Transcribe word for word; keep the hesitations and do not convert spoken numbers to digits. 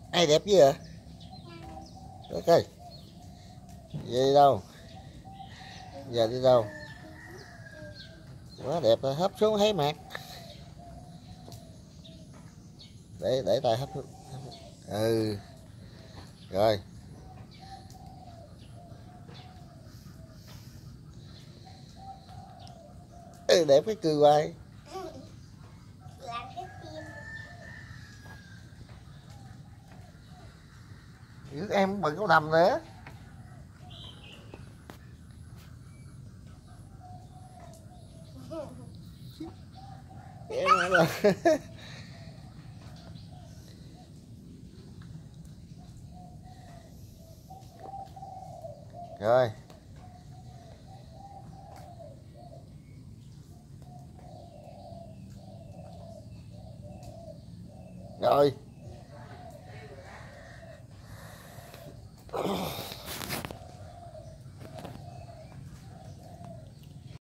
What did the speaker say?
Ai đẹp chứ à? Ok. Giờ đi đâu? Giờ đi đâu? Quá đẹp rồi, hấp xuống thấy mặt. Để để tay hấp xuống. Ừ. Rồi. Ừ, đẹp cái cười hoài. Những em bận có đầm nữa. Em là rồi. Rồi.